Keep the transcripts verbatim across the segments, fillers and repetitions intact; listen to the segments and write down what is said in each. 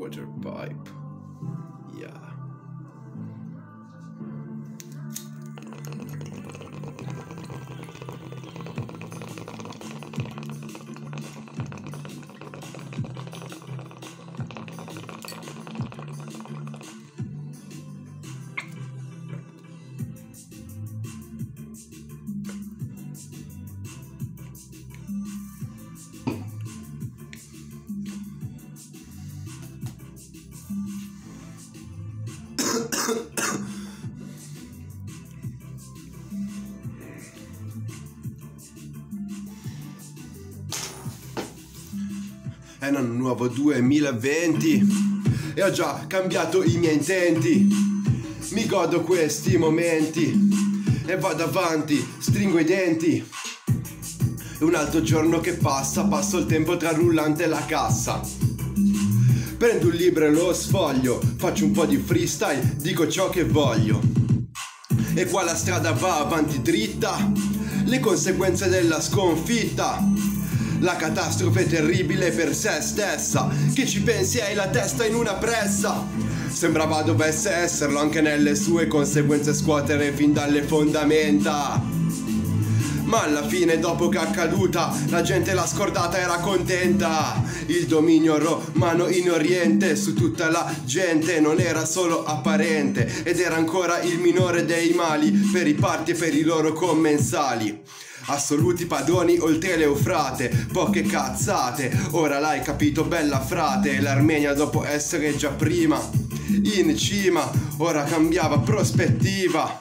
water pipe. Yeah. È un anno nuovo duemilaventi e ho già cambiato i miei intenti. Mi godo questi momenti e vado avanti, stringo i denti. È un altro giorno che passa, passo il tempo tra il rullante e la cassa. Prendo un libro e lo sfoglio, faccio un po' di freestyle, dico ciò che voglio. E qua la strada va avanti dritta, le conseguenze della sconfitta. La catastrofe terribile per se stessa, che ci pensi hai la testa in una pressa. Sembrava dovesse esserlo anche nelle sue conseguenze scuotere fin dalle fondamenta. Ma alla fine, dopo che è accaduta, la gente l'ha scordata, era contenta. Il dominio romano in Oriente su tutta la gente non era solo apparente, ed era ancora il minore dei mali per i parti e per i loro commensali. Assoluti padroni oltre l'Eufrate, poche cazzate, ora l'hai capito bella frate. L'Armenia dopo essere già prima in cima, ora cambiava prospettiva.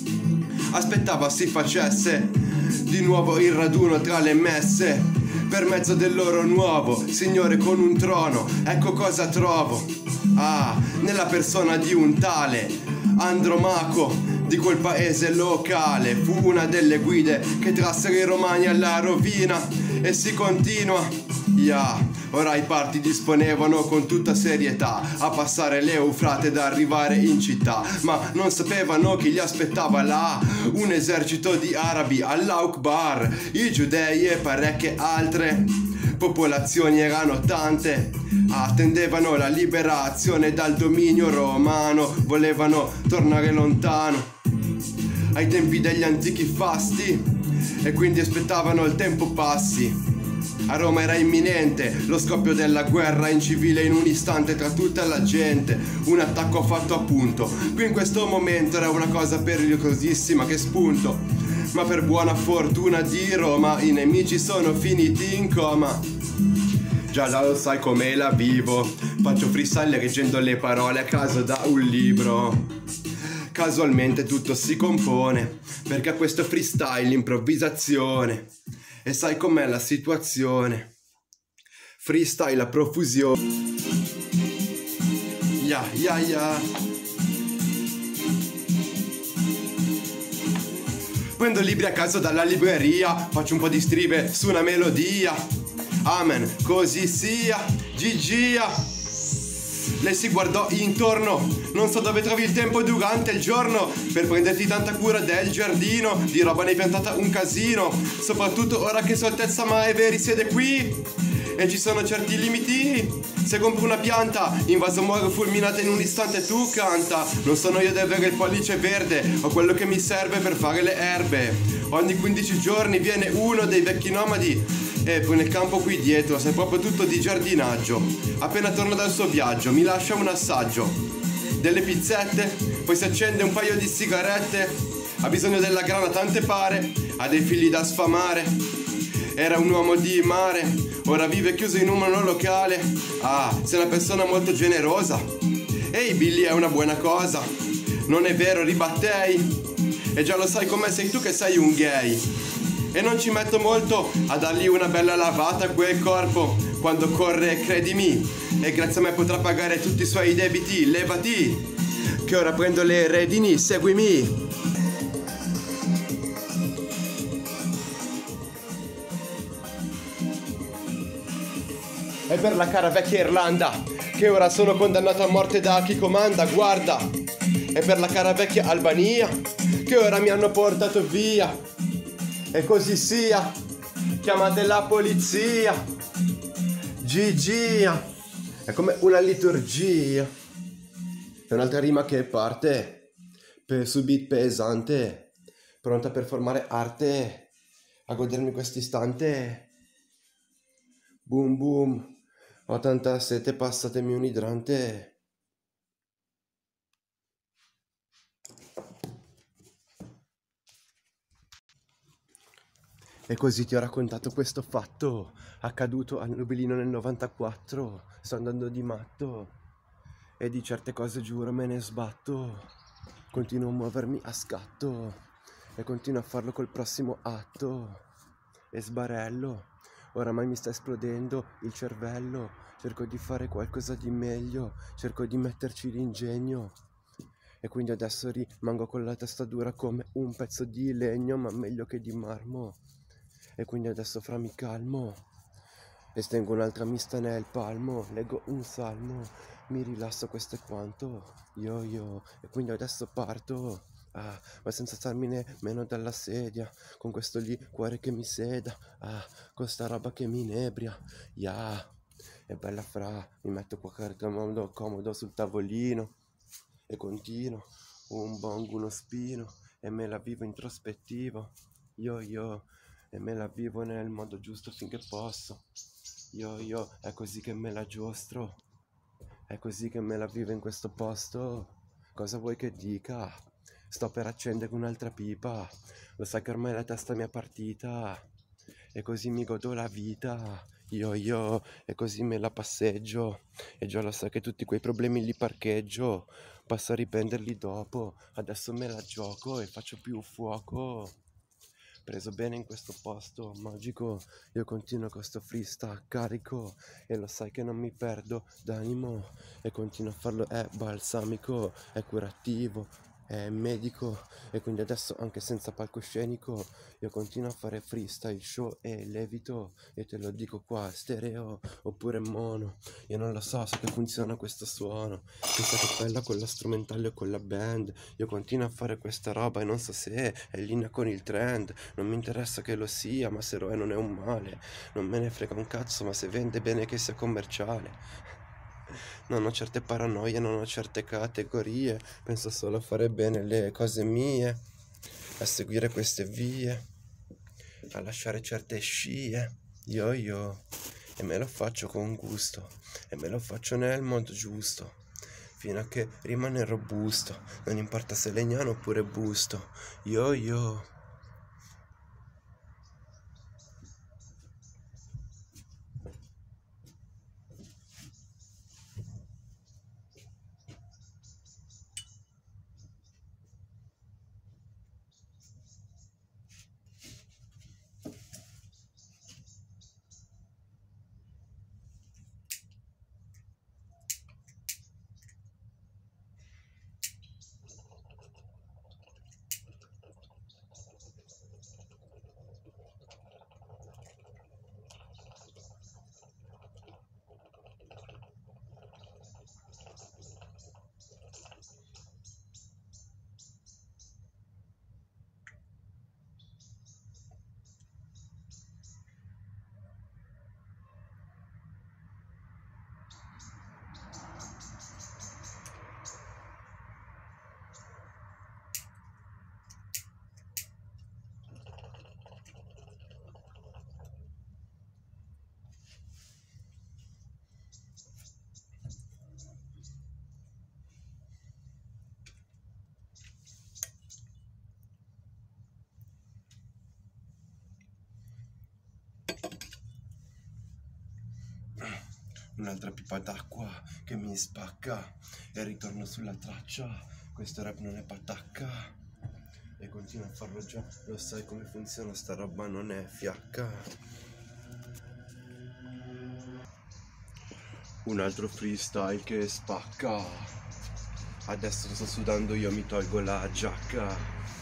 Aspettava si facesse di nuovo il raduno tra le messe, per mezzo del loro nuovo Signore con un trono. Ecco cosa trovo, ah, nella persona di un tale Andromaco di quel paese locale. Fu una delle guide che trassero i romani alla rovina. E si continua, yeah. Ora i parti disponevano con tutta serietà a passare l'Eufrate ed arrivare in città, ma non sapevano che gli aspettava là un esercito di arabi, Allah Akbar, i giudei e parecchie altre popolazioni erano tante. Attendevano la liberazione dal dominio romano, volevano tornare lontano ai tempi degli antichi fasti, e quindi aspettavano il tempo passi. A Roma era imminente lo scoppio della guerra in civile in un istante tra tutta la gente. Un attacco fatto a punto. Qui in questo momento era una cosa pericolosissima che spunto. Ma per buona fortuna di Roma i nemici sono finiti in coma. Già lo sai come la vivo. Faccio freestyle leggendo le parole a caso da un libro. Casualmente tutto si compone, perché a questo freestyle improvvisazione. E sai com'è la situazione, freestyle a profusione. Ya ya ya. Prendo libri a caso dalla libreria, faccio un po' di strive su una melodia. Amen, così sia, Gigia. Lei si guardò intorno, non so dove trovi il tempo durante il giorno per prenderti tanta cura del giardino, di roba ne hai piantata un casino, soprattutto ora che Sua Altezza Maeve risiede qui. E ci sono certi limiti, se compri una pianta invaso muore fulminata in un istante, tu canta. Non sono io ad avere il pollice verde, ho quello che mi serve per fare le erbe. Ogni quindici giorni viene uno dei vecchi nomadi e poi nel campo qui dietro sai proprio tutto di giardinaggio. Appena torna dal suo viaggio mi lascia un assaggio delle pizzette, poi si accende un paio di sigarette. Ha bisogno della grana tante pare, ha dei figli da sfamare. Era un uomo di mare, ora vive chiuso in un monolocale. Ah, sei una persona molto generosa. Ehi Billy, è una buona cosa. Non è vero, ribattei. E già lo sai com'è, sei tu che sei un gay. E non ci metto molto a dargli una bella lavata a quel corpo. Quando corre, credimi, e grazie a me potrà pagare tutti i suoi debiti. Levati, che ora prendo le redini, seguimi. E per la cara vecchia Irlanda, che ora sono condannato a morte da chi comanda, guarda. E per la cara vecchia Albania, che ora mi hanno portato via. E così sia, chiamate la polizia. Gigia. È come una liturgia. È un'altra rima che parte per su beat pesante, pronta per formare arte, a godermi quest'istante. Boom boom, ho tanta sete, passatemi un idrante. E così ti ho raccontato questo fatto accaduto a Nobilino nel novantaquattro. Sto andando di matto e di certe cose giuro me ne sbatto. Continuo a muovermi a scatto e continuo a farlo col prossimo atto. E sbarello, oramai mi sta esplodendo il cervello. Cerco di fare qualcosa di meglio, cerco di metterci l'ingegno. E quindi adesso rimango con la testa dura come un pezzo di legno, ma meglio che di marmo. E quindi adesso fra mi calmo e stengo un'altra mista nel palmo, leggo un salmo, mi rilasso, questo è quanto, yo yo, e quindi adesso parto, ah, ma senza starmi nemmeno dalla sedia, con questo liquore che mi seda, ah, con sta roba che mi inebria, yeah, è bella fra, mi metto qua comodo, comodo sul tavolino, e continuo, un bong, uno spino, e me la vivo introspettivo, yo yo, e me la vivo nel modo giusto finché posso. Io, io, è così che me la giostro, è così che me la vivo in questo posto. Cosa vuoi che dica? Sto per accendere un'altra pipa, lo sai che ormai la testa mi è partita, e così mi godo la vita. Io, io, e così me la passeggio, e già lo sai che tutti quei problemi li parcheggio, passo a riprenderli dopo, adesso me la gioco e faccio più fuoco. Preso bene in questo posto magico, io continuo con sto freestyle carico e lo sai che non mi perdo d'animo e continuo a farlo, è balsamico, è curativo, è medico e quindi adesso anche senza palcoscenico io continuo a fare freestyle show e levito e te lo dico qua, stereo oppure mono, io non lo so, so che funziona questo suono, questa cappella con la strumentale o con la band, io continuo a fare questa roba e non so se è in linea con il trend, non mi interessa che lo sia, ma se lo è non è un male, non me ne frega un cazzo, ma se vende bene che sia commerciale. Non ho certe paranoie, non ho certe categorie, penso solo a fare bene le cose mie, a seguire queste vie, a lasciare certe scie, yo yo, e me lo faccio con gusto, e me lo faccio nel modo giusto, fino a che rimane robusto, non importa se legnano oppure busto, yo yo. Un'altra pipa d'acqua che mi spacca e ritorno sulla traccia, questo rap non è patacca e continuo a farlo già, lo sai come funziona sta roba, non è fiacca. Un altro freestyle che spacca, adesso sto sudando, io mi tolgo la giacca,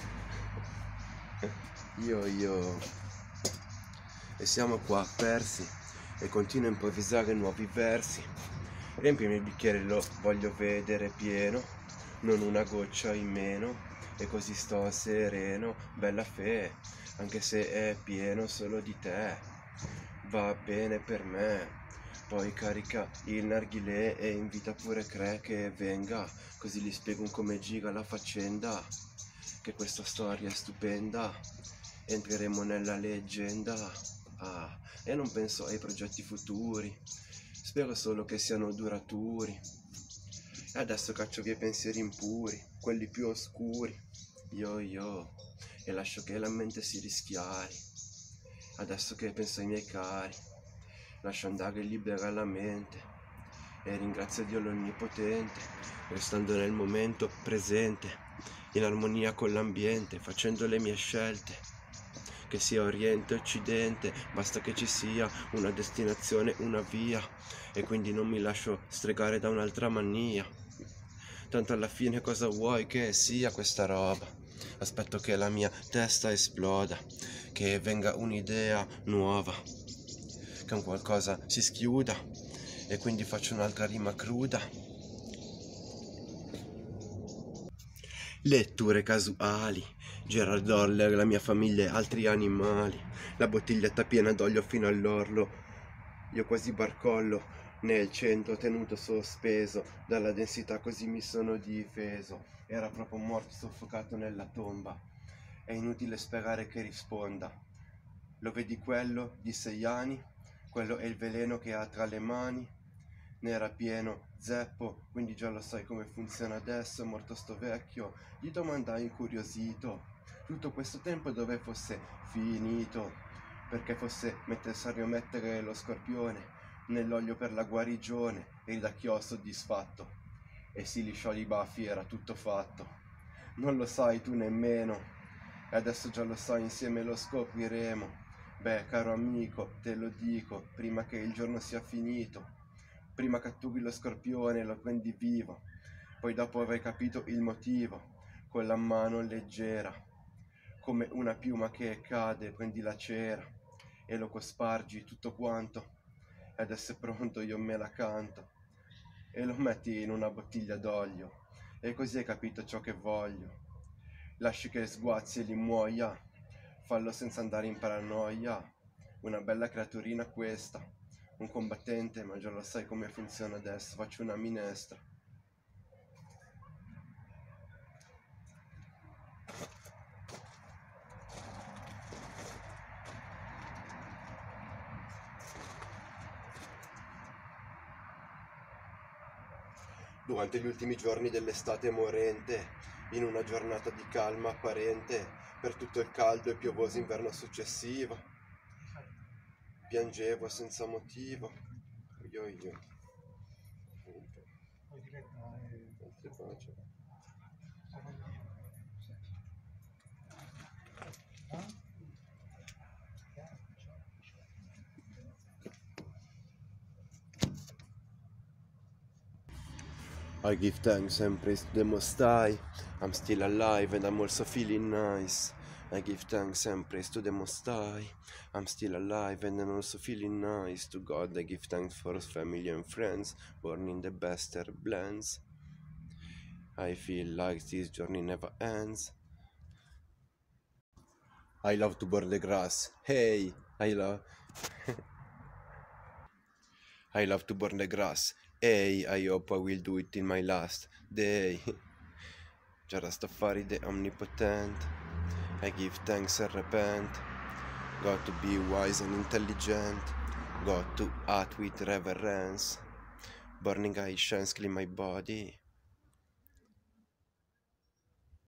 io io, e siamo qua persi e continuo a improvvisare nuovi versi, riempimi il bicchiere, lo voglio vedere pieno, non una goccia in meno, e così sto sereno, bella fe, anche se è pieno solo di te, va bene per me. Poi carica il narghilè e invita pure Cre che venga, così gli spiego un come giga la faccenda, che questa storia è stupenda, entreremo nella leggenda. Ah, e non penso ai progetti futuri, spero solo che siano duraturi. E adesso caccio via i pensieri impuri, quelli più oscuri, yo yo, e lascio che la mente si rischiari. Adesso che penso ai miei cari, lascio andare libera la mente e ringrazio Dio l'Onnipotente, restando nel momento presente, in armonia con l'ambiente, facendo le mie scelte. Che sia Oriente o Occidente, basta che ci sia una destinazione, una via, e quindi non mi lascio stregare da un'altra mania. Tanto alla fine cosa vuoi che sia questa roba? Aspetto che la mia testa esploda, che venga un'idea nuova, che un qualcosa si schiuda, e quindi faccio un'altra rima cruda. Letture casuali, Gerard Orler, la mia famiglia e altri animali, la bottiglietta piena d'olio fino all'orlo, io quasi barcollo nel centro tenuto sospeso dalla densità, così mi sono difeso. Era proprio morto soffocato nella tomba, è inutile sperare che risponda. Lo vedi quello di sei anni? Quello è il veleno che ha tra le mani. Ne era pieno zeppo, quindi già lo sai come funziona adesso. È morto sto vecchio, gli domandai incuriosito tutto questo tempo dove fosse finito, perché fosse necessario mettere lo scorpione nell'olio per la guarigione. E ridacchiò soddisfatto e si lisciò i baffi, era tutto fatto. Non lo sai tu nemmeno, e adesso già lo sai, insieme lo scopriremo. Beh, caro amico, te lo dico, prima che il giorno sia finito, prima catturi lo scorpione e lo prendi vivo, poi dopo avrai capito il motivo, con la mano leggera, come una piuma che cade, prendi la cera e lo cospargi tutto quanto, e adesso è pronto, io me la canto, e lo metti in una bottiglia d'olio, e così hai capito ciò che voglio. Lasci che sguazzi e li muoia, fallo senza andare in paranoia. Una bella creaturina questa, un combattente, ma già lo sai come funziona adesso. Faccio una minestra. Durante gli ultimi giorni dell'estate morente, in una giornata di calma apparente, per tutto il caldo e piovoso inverno successivo, piangevo senza motivo, io io. I give thanks and praise to the Most High. I'm still alive and I'm also feeling nice. I give thanks and praise to the Most High. I'm still alive and I'm also feeling nice. To God I give thanks for his family and friends, born in the best blends. I feel like this journey never ends. I love to burn the grass. Hey, I love... I love to burn the grass. Hey, I hope I will do it in my last day. Jah Rastafari the omnipotent, I give thanks and repent. Got to be wise and intelligent, got to act with reverence. Burning eye shines clean my body,